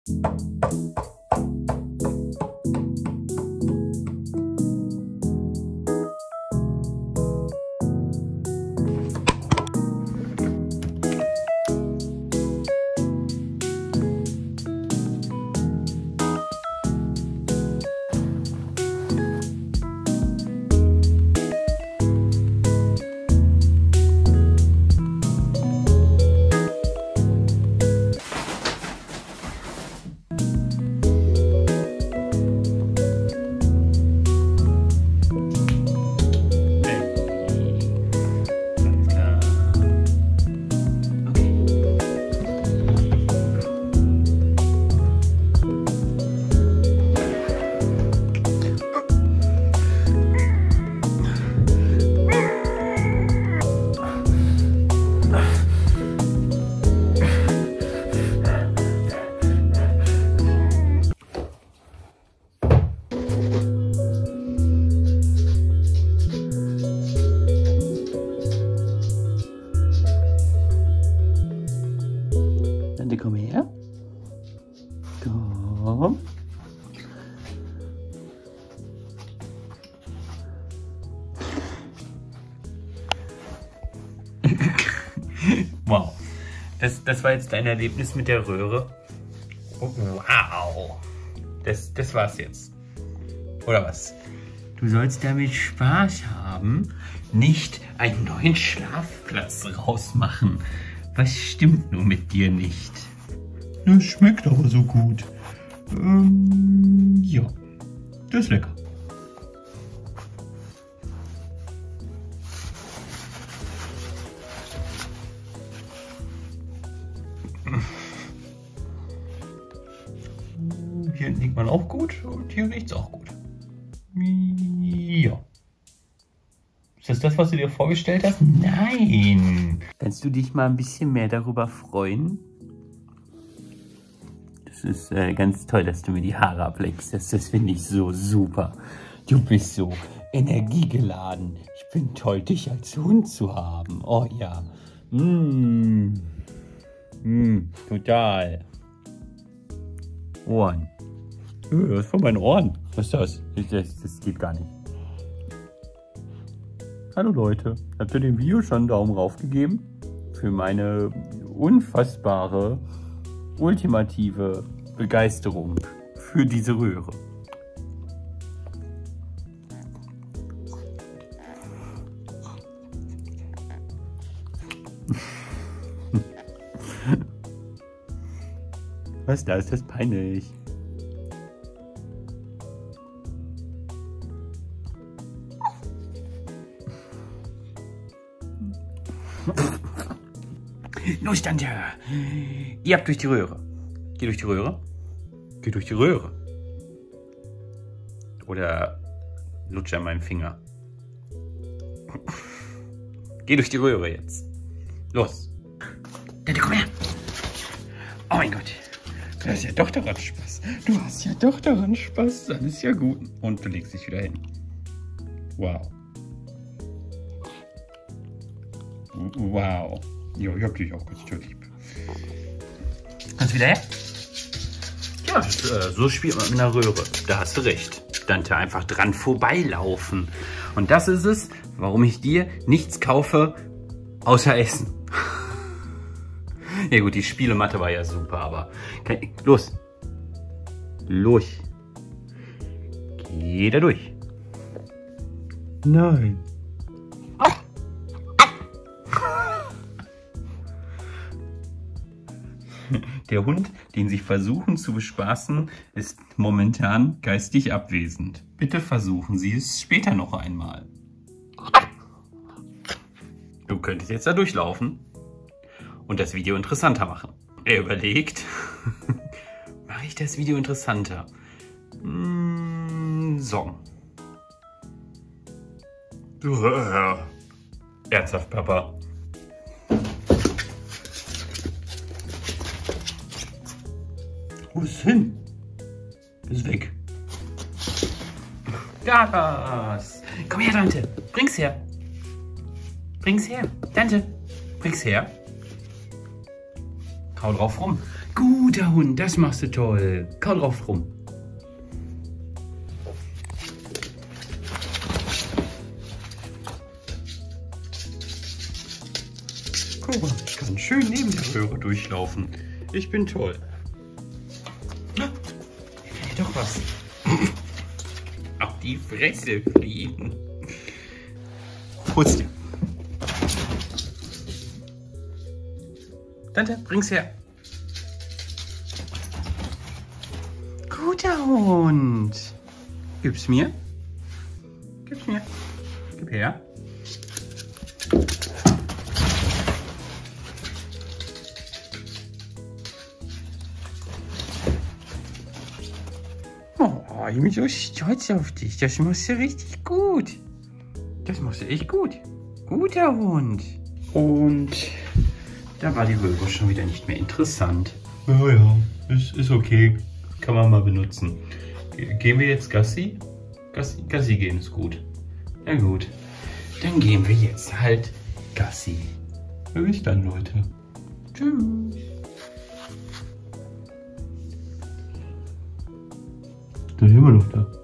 Tante, komm her. Komm. Wow. Das war jetzt dein Erlebnis mit der Röhre. Oh, wow. Das war's jetzt. Oder was? Du sollst damit Spaß haben, nicht einen neuen Schlafplatz rausmachen. Was stimmt nur mit dir nicht? Das schmeckt aber so gut. Ja, das ist lecker. Hier liegt man auch gut und hier riecht es auch gut. Ja. Ist das, was du dir vorgestellt hast? Nein! Kannst du dich mal ein bisschen mehr darüber freuen? Das ist ganz toll, dass du mir die Haare ableckst. Das finde ich so super. Du bist so energiegeladen. Ich bin toll, dich als Hund zu haben. Oh ja. Total. Ohren. Das ist von meinen Ohren. Was ist das? Das geht gar nicht. Hallo Leute, habt ihr dem Video schon einen Daumen rauf gegeben? Für meine unfassbare, ultimative Begeisterung für diese Röhre. Was da ist das peinlich? Los, Tante! Ihr habt durch die Röhre. Geh durch die Röhre. Geh durch die Röhre. Oder lutsch an meinem Finger. Geh durch die Röhre jetzt. Los. Tante, komm her. Oh mein Gott. Du hast ja doch daran Spaß. Du hast ja doch daran Spaß. Dann ist ja gut. Und du legst dich wieder hin. Wow. Wow. Ja, ich hab dich auch ganz toll lieb. Kannst du wieder her? Ja, so spielt man mit einer Röhre. Da hast du recht. Tante, einfach dran vorbeilaufen. Und das ist es, warum ich dir nichts kaufe, außer Essen. Ja gut, die Spielematte war ja super, aber... Los. Los. Geh da durch. Nein. Der Hund, den Sie versuchen zu bespaßen, ist momentan geistig abwesend. Bitte versuchen Sie es später noch einmal. Du könntest jetzt da durchlaufen und das Video interessanter machen. Er überlegt, mache ich das Video interessanter? So. Ernsthaft, Papa. Wo ist es hin? Ist weg. Gas! Komm her, Tante. Bring's her. Bring's her. Tante, bring's her. Hau drauf rum. Guter Hund, das machst du toll. Kau drauf rum. Guck mal, ich kann schön neben der Röhre durchlaufen. Ich bin toll. Hier doch was. Auf die Fresse fliegen. Hol's dir. Tante, bring's her. Guter Hund. Gib's mir. Gib's mir. Gib her. Oh, ich bin so stolz auf dich. Das machst du richtig gut. Das machst du echt gut. Guter Hund. Und da war die Röhre schon wieder nicht mehr interessant. Ja, ist okay. Kann man mal benutzen. Gehen wir jetzt Gassi? Gassi gehen ist gut. Na gut. Dann gehen wir jetzt halt Gassi. Bis dann, Leute. Tschüss. Da sind wir noch da.